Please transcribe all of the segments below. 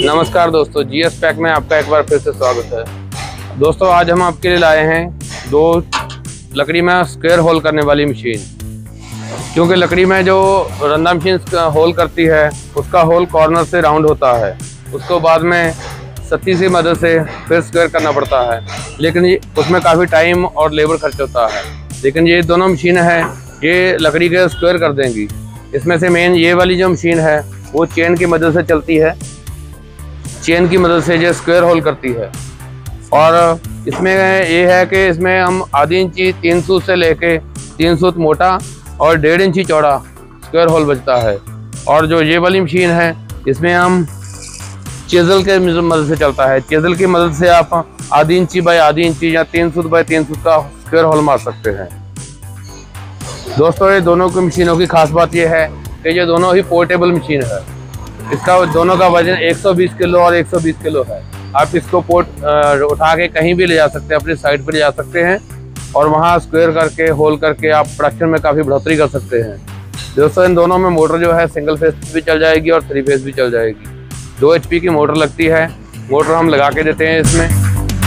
नमस्कार दोस्तों, GS pack में आपका एक बार फिर से स्वागत है। दोस्तों आज हम आपके लिए लाए हैं दो लकड़ी में स्क्वायर होल करने वाली मशीन। क्योंकि लकड़ी में जो रंदा मशीन होल करती है उसका होल कॉर्नर से राउंड होता है, उसको बाद में सत्ती की मदद से फिर स्क्वायर करना पड़ता है, लेकिन उसमें काफ़ी टाइम और लेबर खर्च होता है। लेकिन ये दोनों मशीन है, ये लकड़ी के स्क्वायर कर देंगी। इसमें से मेन ये वाली जो मशीन है वो चेन की मदद से चलती है, चेन की मदद से जो स्क्वायर होल करती है। और इसमें ये है कि इसमें हम आधी इंची 3 सूत से लेके 3 सूत मोटा और 1.5 इंची चौड़ा स्क्वायर होल बचता है। और जो ये वाली मशीन है इसमें हम चेजल के मदद से चलता है। चेजल की मदद से आप आधी इंची बाय आधी इंची या 3 सूत बाय 3 सूत का स्क्वायर होल मार सकते हैं। दोस्तों ये दोनों की मशीनों की खास बात यह है कि ये दोनों ही पोर्टेबल मशीन है। इसका दोनों का वजन 120 किलो और 120 किलो है। आप इसको उठा के कहीं भी ले जा सकते हैं, अपनी साइड पर ले जा सकते हैं और वहाँ स्क्वायर करके होल करके आप प्रोडक्शन में काफ़ी बढ़ोतरी कर सकते हैं। दोस्तों इन दोनों में मोटर जो है सिंगल फेस भी चल जाएगी और 3 फेस भी चल जाएगी। 2 HP की मोटर लगती है। मोटर हम लगा के देते हैं इसमें।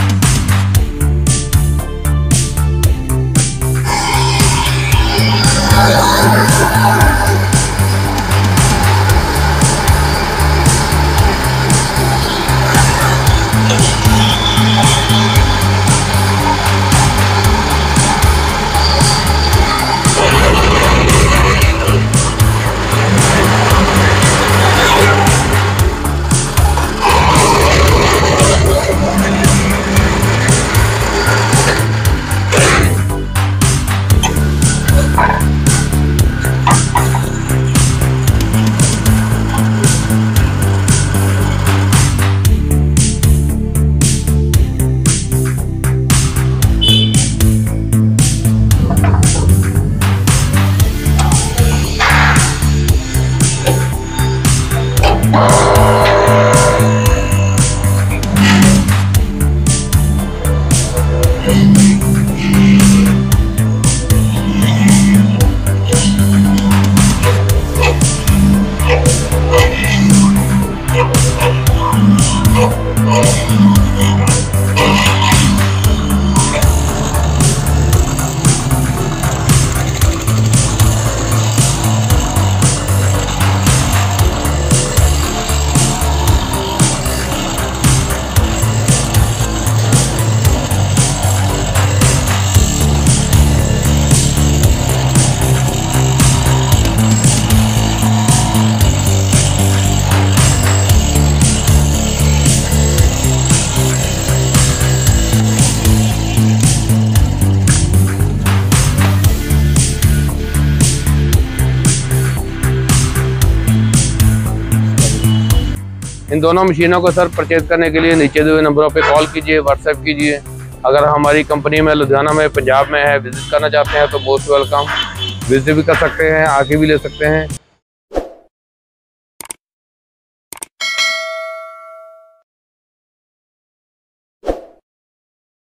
इन दोनों मशीनों को सर परचेज करने के लिए नीचे दिए हुए नंबरों पे कॉल कीजिए, व्हाट्सएप कीजिए। अगर हमारी कंपनी में लुधियाना में, पंजाब में है, विजिट करना चाहते हैं तो मोस्ट वेलकम। विजिट भी कर सकते हैं, आके भी ले सकते हैं।